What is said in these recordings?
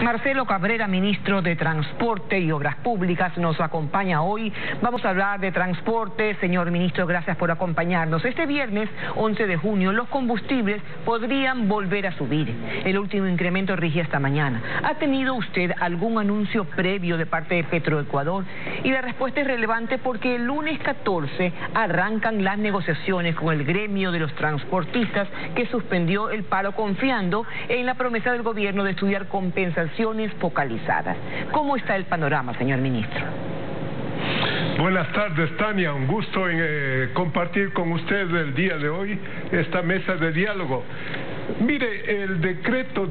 Marcelo Cabrera, ministro de Transporte y Obras Públicas, nos acompaña hoy. Vamos a hablar de transporte. Señor ministro, gracias por acompañarnos. Este viernes, 11 de junio, los combustibles podrían volver a subir. El último incremento rige esta mañana. ¿Ha tenido usted algún anuncio previo de parte de Petroecuador? Y la respuesta es relevante porque el lunes 14 arrancan las negociaciones con el gremio de los transportistas, que suspendió el paro confiando en la promesa del gobierno de estudiar compensaciones focalizadas. ¿Cómo está el panorama, señor ministro? Buenas tardes, Tania. Un gusto en compartir con usted el día de hoy esta mesa de diálogo. Mire, el decreto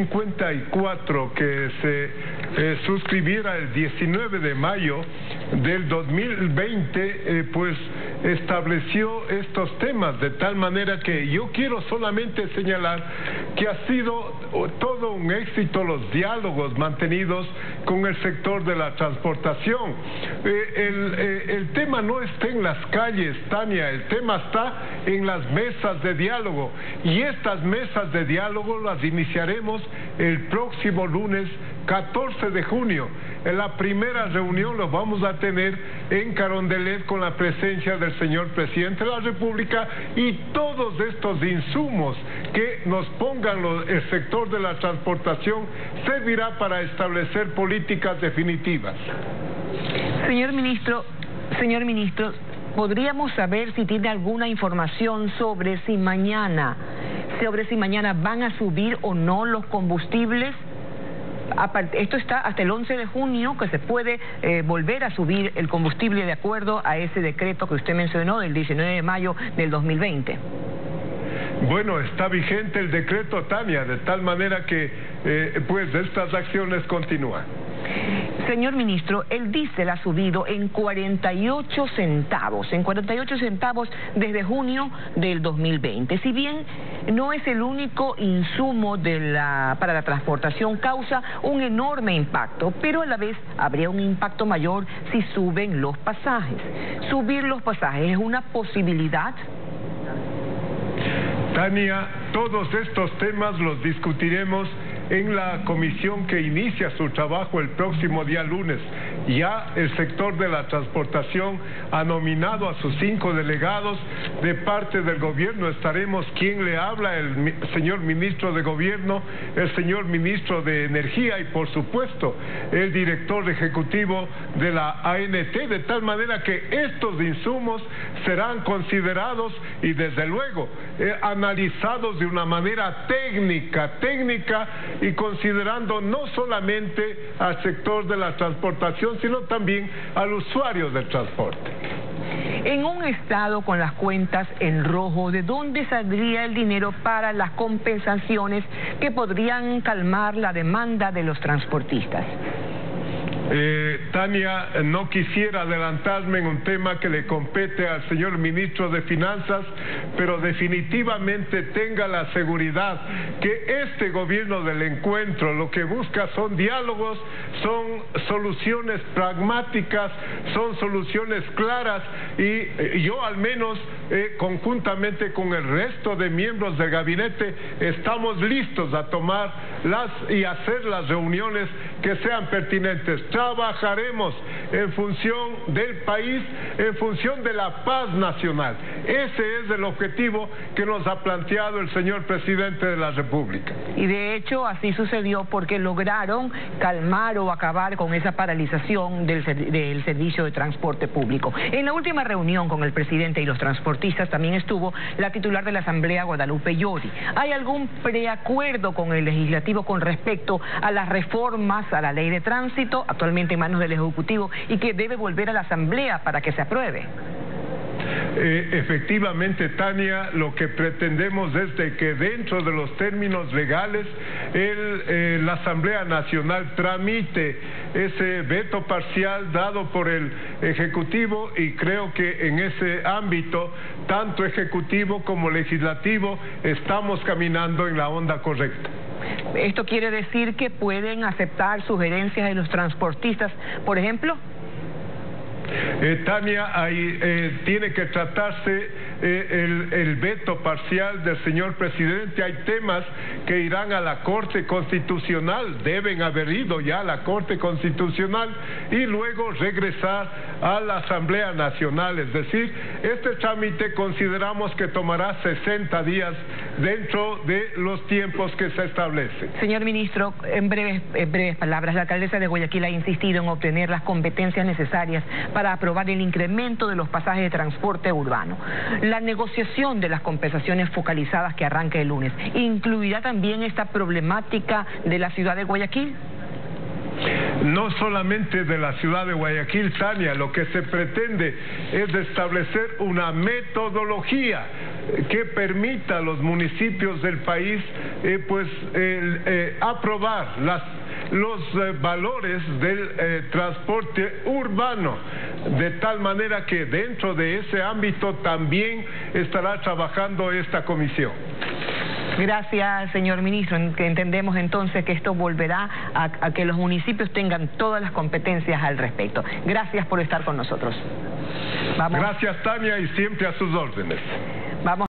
1054 que se suscribiera el 19 de mayo del 2020, pues estableció estos temas, de tal manera que yo quiero solamente señalar que ha sido todo un éxito los diálogos mantenidos con el sector de la transportación. El tema no está en las calles, Tania, el tema está en las mesas de diálogo, y estas mesas de diálogo las iniciaremos el próximo lunes 14 de junio. En la primera reunión lo vamos a tener en Carondelet con la presencia del señor presidente de la República, y todos estos insumos que nos pongan el sector de la transportación servirá para establecer políticas definitivas. Señor ministro, ¿podríamos saber si tiene alguna información sobre si mañana van a subir o no los combustibles? Esto está hasta el 11 de junio, que se puede volver a subir el combustible de acuerdo a ese decreto que usted mencionó del 19 de mayo del 2020. Bueno, está vigente el decreto, Tania, de tal manera que pues estas acciones continúan. Señor ministro, el diésel ha subido en 48 centavos desde junio del 2020. Si bien no es el único insumo para la transportación, causa un enorme impacto, pero a la vez habría un impacto mayor si suben los pasajes. ¿Subir los pasajes es una posibilidad? Tania, todos estos temas los discutiremos en la comisión que inicia su trabajo el próximo día lunes. Ya el sector de la transportación ha nominado a sus 5 delegados. De parte del gobierno estaremos quien le habla, el señor ministro de Gobierno, el señor ministro de Energía y por supuesto el director ejecutivo de la ANT, de tal manera que estos insumos serán considerados y desde luego analizados de una manera técnica y considerando no solamente al sector de la transportación, sino también al usuario del transporte. En un estado con las cuentas en rojo, ¿de dónde saldría el dinero para las compensaciones que podrían calmar la demanda de los transportistas? Tania, no quisiera adelantarme en un tema que le compete al señor ministro de Finanzas, pero definitivamente tenga la seguridad que este gobierno del encuentro lo que busca son diálogos, son soluciones pragmáticas, son soluciones claras, y yo al menos conjuntamente con el resto de miembros del gabinete estamos listos a tomar y hacer las reuniones que sean pertinentes. Trabajaremos en función del país, en función de la paz nacional. Ese es el objetivo que nos ha planteado el señor presidente de la República. Y de hecho así sucedió porque lograron calmar o acabar con esa paralización del servicio de transporte público. En la última reunión con el presidente y los transportistas también estuvo la titular de la Asamblea, Guadalupe Llori. ¿Hay algún preacuerdo con el legislativo con respecto a las reformas a la ley de tránsito, actualmente en manos del Ejecutivo, y que debe volver a la Asamblea para que se apruebe? Efectivamente, Tania, lo que pretendemos es de que dentro de los términos legales la Asamblea Nacional tramite ese veto parcial dado por el Ejecutivo, y creo que en ese ámbito, tanto Ejecutivo como Legislativo, estamos caminando en la onda correcta. ¿Esto quiere decir que pueden aceptar sugerencias de los transportistas, por ejemplo? Tania, tiene que tratarse el veto parcial del señor presidente. Hay temas que irán a la Corte Constitucional, deben haber ido ya a la Corte Constitucional y luego regresar a la Asamblea Nacional. Es decir, este trámite consideramos que tomará 60 días dentro de los tiempos que se establecen. Señor ministro, en breves palabras, la alcaldesa de Guayaquil ha insistido en obtener las competencias necesarias para aprobar el incremento de los pasajes de transporte urbano. La negociación de las compensaciones focalizadas que arranca el lunes, ¿incluirá también esta problemática de la ciudad de Guayaquil? No solamente de la ciudad de Guayaquil, Tania, lo que se pretende es establecer una metodología que permita a los municipios del país aprobar los valores del transporte urbano, de tal manera que dentro de ese ámbito también estará trabajando esta comisión. Gracias, señor ministro. Entendemos entonces que esto volverá a que los municipios tengan todas las competencias al respecto. Gracias por estar con nosotros. Gracias, Tania, y siempre a sus órdenes. Vamos.